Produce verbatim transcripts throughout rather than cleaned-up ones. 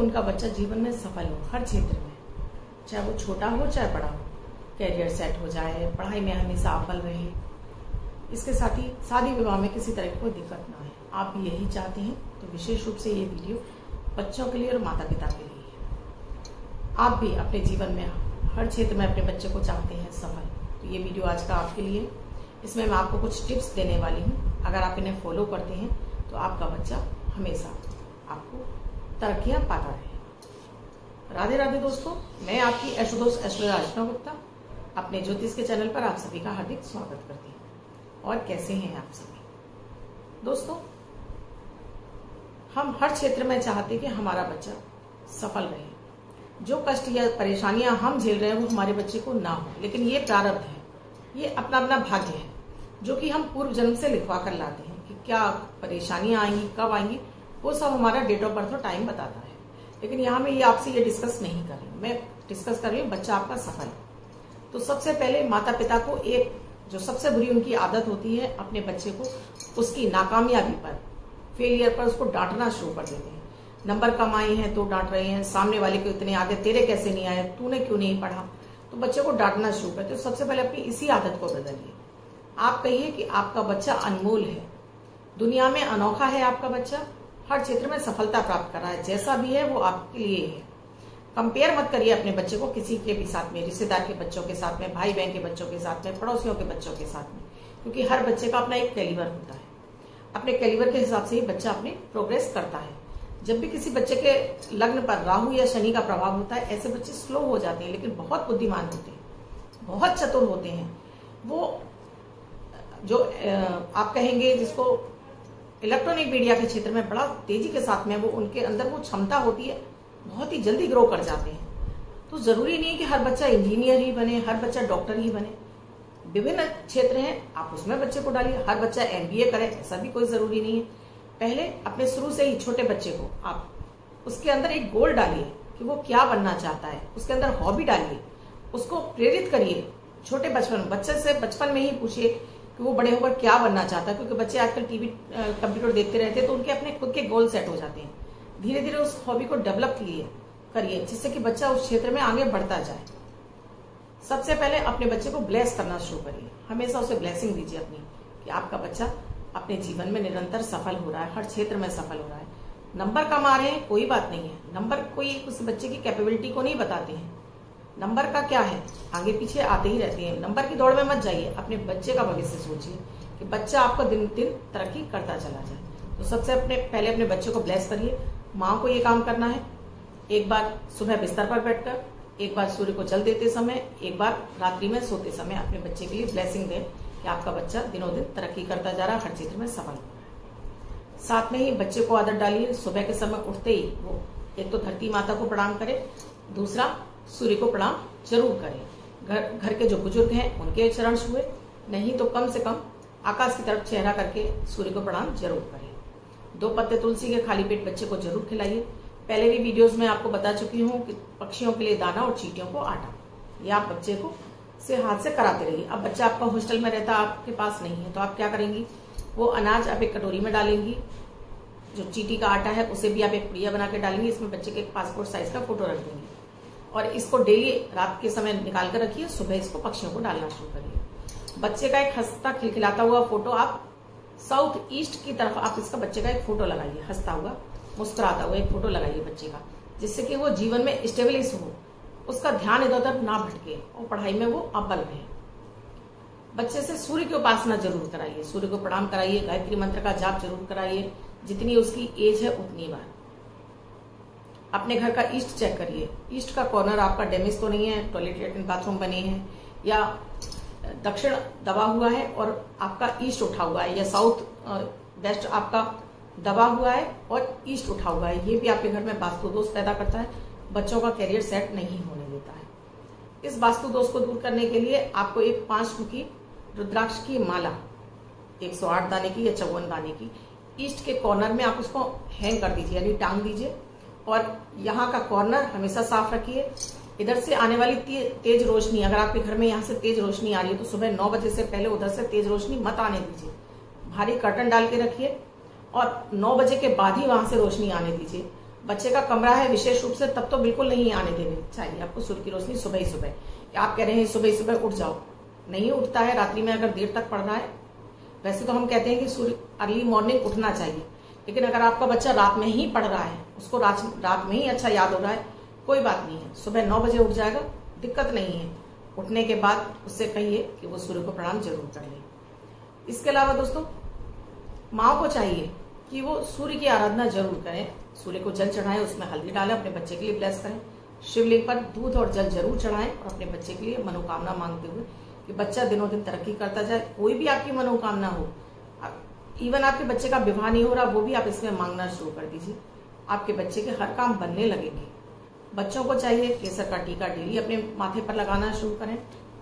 उनका बच्चा जीवन में सफल हो हर क्षेत्र में, चाहे वो छोटा हो चाहे बड़ा हो, कैरियर सेट हो जाए, पढ़ाई में हमेशा अव्वल रहे, इसके साथ ही शादी विवाह में किसी तरह की कोई दिक्कत ना आए। आप भी यही चाहते हैं तो विशेष रूप से ये वीडियो बच्चों के लिए और माता पिता के लिए है। आप भी अपने जीवन में हर क्षेत्र में अपने बच्चे को चाहते हैं सफल, तो ये वीडियो आज का आपके लिए। इसमें मैं आपको कुछ टिप्स देने वाली हूँ। अगर आप इन्हें फॉलो करते हैं तो आपका बच्चा हमेशा आपको तरक्कियां पाता रहेगा। राधे राधे दोस्तों, मैं आपकी एस्ट्रोदोष एस्ट्रो अर्चना गुप्ता अपने ज्योतिष के चैनल पर आप सभी का हार्दिक स्वागत करती हूँ। और कैसे हैं आप सभी दोस्तों? हम हर क्षेत्र में चाहते कि हमारा बच्चा सफल रहे। जो कष्ट या परेशानियां हम झेल रहे हैं वो हमारे बच्चे को ना हो, लेकिन ये प्रारब्ध है, ये अपना अपना भाग्य है जो कि हम पूर्व जन्म से लिखवा कर लाते हैं कि क्या परेशानियां आएंगी, कब आएंगी, वो सब हमारा डेट ऑफ बर्थ और टाइम बताता है। लेकिन यहाँ मैं ये आपसे ये डिस्कस नहीं कर रही हूँ, मैं डिस्कस कर रही हूँ बच्चा आपका सफल है। तो सबसे पहले माता पिता को एक जो सबसे बुरी उनकी आदत होती है, अपने बच्चे को उसकी नाकामयाबी पर, फेलियर पर उसको डांटना शुरू कर देते हैं। नंबर कम आए हैं तो डांट रहे हैं, सामने वाले को इतने आ गए, तेरे कैसे नहीं आए, तूने क्यों नहीं पढ़ा, तो बच्चे को डांटना शुरू करते हैं। तो सबसे पहले अपनी इसी आदत को बदलिए। आप कहिए कि आपका बच्चा अनमोल है, दुनिया में अनोखा है, आपका बच्चा हर क्षेत्र में सफलता प्राप्त कर रहा है, जैसा भी है वो आपके लिए है। कंपेयर मत करिए अपने बच्चे को किसी के भी साथ में, रिश्तेदार के बच्चों के साथ में, भाई बहन के बच्चों के साथ में, पड़ोसियों के बच्चों के साथ में, क्योंकि हर बच्चे का अपना एक कैलिबर होता है। अपने कैलिबर के हिसाब से ही बच्चा अपनी प्रोग्रेस करता है। जब भी किसी बच्चे के लग्न पर राहु या शनि का प्रभाव होता है, ऐसे बच्चे स्लो हो जाते हैं, लेकिन बहुत बुद्धिमान होते हैं, बहुत चतुर होते हैं। वो जो आप कहेंगे जिसको इलेक्ट्रॉनिक मीडिया के क्षेत्र में बड़ा तेजी के साथ में वो उनके अंदर वो क्षमता होती है, बहुत ही जल्दी ग्रो कर जाते हैं। तो जरूरी नहीं है कि हर बच्चा इंजीनियर ही बने, हर बच्चा डॉक्टर ही बने। विभिन्न क्षेत्र हैं, आप उसमें बच्चे को डालिए। हर बच्चा एमबीए करे ऐसा भी कोई जरूरी नहीं है। पहले अपने शुरू से ही छोटे बच्चे को आप उसके अंदर एक गोल डालिए कि वो क्या बनना चाहता है, उसके अंदर हॉबी डालिए, उसको प्रेरित करिए। छोटे बचपन बच्चे से बचपन में ही पूछिए कि वो बड़े होकर क्या बनना चाहता है, क्योंकि बच्चे आजकल टीवी कंप्यूटर देखते रहते हैं तो उनके अपने खुद के गोल सेट हो जाते हैं। धीरे धीरे उस हॉबी को डेवलप करिए जिससे कि बच्चा उस क्षेत्र में आगे बढ़ता जाए। सबसे पहले अपने बच्चे को ब्लेस करना शुरू करिए, हमेशा उसे ब्लेसिंग दीजिए अपनी कि आपका बच्चा अपने जीवन में निरंतर सफल हो रहा है, हर क्षेत्र में सफल हो रहा है। नंबर कम आ रहे हैं कोई बात नहीं है, नंबर कोई उस बच्चे की कैपेबिलिटी को नहीं बताते हैं। नंबर का क्या है, आगे पीछे आते ही रहते हैं। नंबर की दौड़ में मत जाइए, अपने बच्चे का भविष्य सोचिए कि बच्चा आपका दिन दिन तरक्की करता चला जाए। तो सबसे अपने पहले अपने बच्चे को ब्लेस करिए। माँ को ये काम करना है, एक बार सुबह बिस्तर पर बैठकर, एक बार सूर्य को जल देते समय, एक बार रात्रि में सोते समय अपने बच्चे के लिए ब्लेसिंग दें कि आपका बच्चा दिनों दिन तरक्की करता जा रहा है, हर क्षेत्र में सफल हो रहा है। साथ में ही बच्चे को आदत डालिए, सुबह के समय उठते ही वो एक तो धरती माता को प्रणाम करे, दूसरा सूर्य को प्रणाम जरूर करे। घर घर के जो बुजुर्ग हैं उनके चरण छुए, नहीं तो कम से कम आकाश की तरफ चेहरा करके सूर्य को प्रणाम जरूर करें। दो पत्ते तुलसी के खाली पेट बच्चे को जरूर खिलाइए। पहले भी वीडियोस में आपको बता चुकी हूँ कि पक्षियों के लिए दाना और चींटियों को आटा, या आप बच्चे को से हाथ से कराते रहिए। अब बच्चा आपका हॉस्टल में रहता, आपके पास नहीं है, तो आप क्या करेंगी, वो अनाज आप एक कटोरी में डालेंगी, जो चींटी का आटा है उसे भी आप एक पुड़िया बना के डालेंगी, इसमें बच्चे के एक पासपोर्ट साइज का फोटो रख देंगे और इसको डेली रात के समय निकाल कर रखिए, सुबह इसको पक्षियों को डालना शुरू करिए। बच्चे का एक हंसता खिलखिलाता हुआ फोटो आप साउथ ईस्ट की तरफ आप इसका बच्चे का एक फोटो लगाइए, हंसता हुआ मुस्कुराता हुआ एक फोटो लगाइए बच्चे का, जिससे कि वो जीवन में स्टेबलिश हो, उसका ध्यान इधर उधर ना भटके और पढ़ाई में वो अव्वल रहे। बच्चे से सूर्य की उपासना जरूर कराइए, सूर्य को प्रणाम कराइए, गायत्री मंत्र का जाप जरूर कराइए, जितनी उसकी एज है उतनी बार। अपने घर का ईस्ट चेक करिए, ईस्ट का कॉर्नर आपका डैमेज तो नहीं है, टॉयलेट लैट्रिन बाथरूम बने हैं, या दक्षिण दबा हुआ है और आपका ईस्ट उठा हुआ है, या साउथ वेस्ट आपका दबा हुआ है और ईस्ट उठा हुआ है, ये भी आपके घर में वास्तु दोष पैदा करता है, बच्चों का कैरियर सेट नहीं होने देता है। इस वास्तु दोष को दूर करने के लिए आपको एक पांच मुखी रुद्राक्ष की माला एक सौ आठ दाने की या चौवन दाने की ईस्ट के कॉर्नर में आप उसको हैंग कर दीजिए, यानी टांग दीजिए, और यहाँ का कॉर्नर हमेशा साफ रखिए। इधर से आने वाली तेज रोशनी, अगर आपके घर में यहाँ से तेज रोशनी आ रही है तो सुबह नौ बजे से पहले उधर से तेज रोशनी मत आने दीजिए, भारी कर्टन डाल के रखिए और नौ बजे के बाद ही वहां से रोशनी आने दीजिए। बच्चे का कमरा है विशेष रूप से, तब तो बिल्कुल नहीं आने देनी चाहिए आपको सूर्य की रोशनी सुबह ही सुबह। आप कह रहे हैं सुबह ही सुबह उठ जाओ, नहीं उठता है, रात्रि में अगर देर तक पढ़ रहा है। वैसे तो हम कहते हैं कि सूर्य अर्ली मॉर्निंग उठना चाहिए, लेकिन अगर आपका बच्चा रात में ही पढ़ रहा है, उसको रात रात में ही अच्छा याद हो रहा है, कोई बात नहीं है, सुबह नौ बजे उठ जाएगा, दिक्कत नहीं है। उठने के बाद उससे कहिए कि वो सूर्य को प्रणाम जरूर कर ले। इसके अलावा दोस्तों, माँ को चाहिए कि वो सूर्य की आराधना जरूर करें, सूर्य को जल चढ़ाएं, उसमें हल्दी डालें, अपने बच्चे के लिए ब्लेस करें, शिवलिंग पर दूध और जल जरूर चढ़ाएं और अपने बच्चे के लिए मनोकामना मांगते हुए कि बच्चा दिनों दिन तरक्की करता जाए। कोई भी आपकी मनोकामना हो, इवन आपके बच्चे का विवाह नहीं हो रहा, वो भी आप इसमें मांगना शुरू कर दीजिए, आपके बच्चे के हर काम बनने लगेंगे। बच्चों को चाहिए केसर का टीका डेली अपने माथे पर लगाना शुरू करें।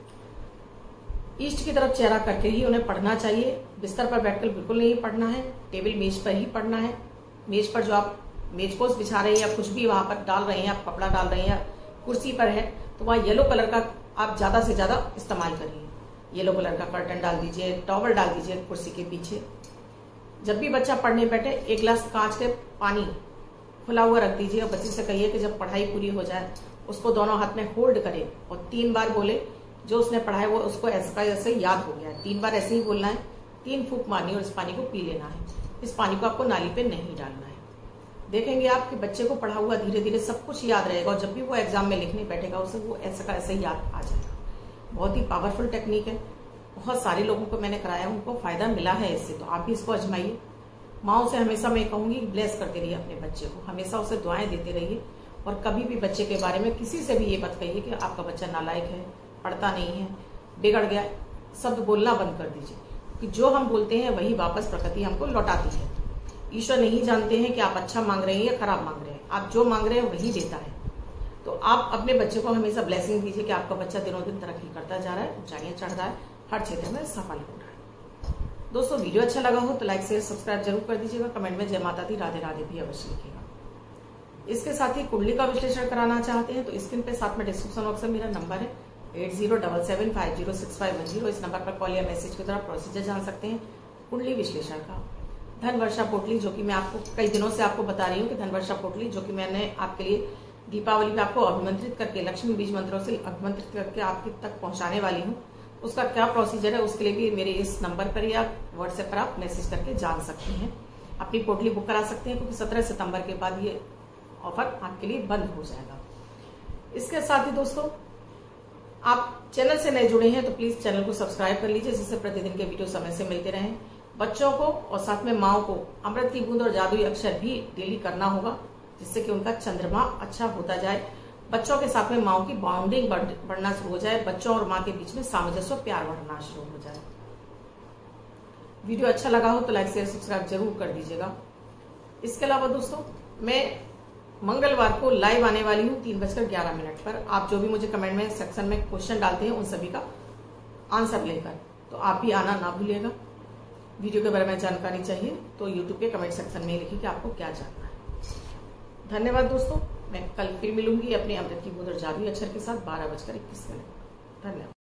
ईस्ट की तरफ चेहरा करके ही उन्हें पढ़ना चाहिए, बिस्तर पर बैठकर बिल्कुल नहीं पढ़ना है, टेबल मेज पर ही पढ़ना है। मेज पर जो आप मेजपोश बिछा रहे हैं या कुछ भी वहां पर डाल रहे हैं, आप कपड़ा डाल रहे हैं या कुर्सी पर है, तो वहां येलो कलर का आप ज्यादा से ज्यादा इस्तेमाल करिए। येलो कलर का कर्टन डाल दीजिए, टॉवल डाल दीजिए कुर्सी के पीछे। जब भी बच्चा पढ़ने बैठे एक गिलास कांच के पानी खुला हुआ रख दीजिए और बच्चे से कहिए कि जब पढ़ाई पूरी हो जाए उसको दोनों हाथ में होल्ड करे और तीन बार बोले जो उसने पढ़ा है वो उसको ऐसा ऐसे याद हो गया है। तीन बार ऐसे ही बोलना है, तीन फूंक मारनी और इस पानी को पी लेना है। इस पानी को आपको नाली पे नहीं डालना है। देखेंगे आप कि बच्चे को पढ़ा हुआ धीरे धीरे सब कुछ याद रहेगा और जब भी वो एग्जाम में लिखने बैठेगा उसे वो ऐसा का ऐसे ही याद आ जाएगा। बहुत ही पावरफुल टेक्निक है, बहुत सारे लोगों को मैंने कराया, उनको फायदा मिला है इससे, तो आप भी इसको आजमाइए। माँ से हमेशा मैं कहूंगी ब्लेस करते रहिए अपने बच्चे को, हमेशा उसे दुआएं देते रहिए और कभी भी बच्चे के बारे में किसी से भी ये मत कहिए कि आपका बच्चा नालायक है, पढ़ता नहीं है, बिगड़ गया। शब्द बोलना बंद कर दीजिए कि जो हम बोलते हैं वही वापस प्रकृति हमको लौटाती है। ईश्वर नहीं जानते हैं कि आप अच्छा मांग रहे हैं या खराब मांग रहे हैं, आप जो मांग रहे हैं वही देता है। तो आप अपने बच्चे को हमेशा ब्लेसिंग दीजिए कि आपका बच्चा दिनों दिन तरक्की करता जा रहा है, ऊंचाइयां चढ़ रहा है, हर क्षेत्र में सफल हो रहा है। दोस्तों वीडियो अच्छा लगा हो तो लाइक शेयर सब्सक्राइब जरूर कर दीजिएगा। कमेंट में जय माता दी राधे राधे भी अवश्य लिखिएगा। इसके साथ ही कुंडली का विश्लेषण कराना चाहते हैं तो स्क्रीन पे साथ में डिस्क्रिप्शन बॉक्स में मेरा नंबर है eight zero double seven five zero six five one zero. इस नंबर पर कॉल या मैसेज के द्वारा प्रोसीजर जान सकते हैं कुंडली विश्लेषण का। धन वर्षा पोटली जो कि मैं आपको कई दिनों से आपको बता रही हूँ कि धन वर्षा पोटली जो कि मैंने आपके लिए दीपावली पे आपको अभिमंत्रित करके लक्ष्मी बीज मंत्रों से अभिमंत्रित करके आपके तक पहुंचाने वाली हूँ, उसका क्या प्रोसीजर है उसके लिए भी मेरे इस नंबर पर या व्हाट्सएप पर आप मैसेज करके जान सकते हैं। अपनी पोटली बुक करा सकते हैं क्योंकि सत्रह सितंबर के बाद ये ऑफर आपके लिए बंद हो जाएगा। इसके साथ ही दोस्तों आप चैनल से नए जुड़े हैं तो प्लीज चैनल को सब्सक्राइब कर लीजिए जिससे प्रतिदिन के वीडियो समय से मिलते रहें। बच्चों को और साथ में माओ को अमृत की बूंद और जादुई अक्षर भी डेली करना होगा जिससे कि उनका चंद्रमा अच्छा होता जाए, बच्चों के साथ में माओ की बॉन्डिंग बढ़ना शुरू हो जाए, बच्चों और माँ के बीच में सामंजस्य और प्यार बढ़ना शुरू हो जाए। वीडियो अच्छा लगा हो तो लाइक शेयर सब्सक्राइब जरूर कर दीजिएगा। इसके अलावा दोस्तों मैं मंगलवार को लाइव आने वाली हूँ तीन बजकर ग्यारह मिनट पर। आप जो भी मुझे कमेंट में सेक्शन में क्वेश्चन डालते हैं उन सभी का आंसर लेकर, तो आप भी आना ना भूलिएगा। वीडियो के बारे में जानकारी चाहिए तो यूट्यूब के कमेंट सेक्शन में लिखिए कि आपको क्या जानना है। धन्यवाद दोस्तों, मैं कल फिर मिलूंगी अपने अमृत की बूंद और जादुई अक्षर के साथ बारह बजकर इक्कीस मिनट। धन्यवाद।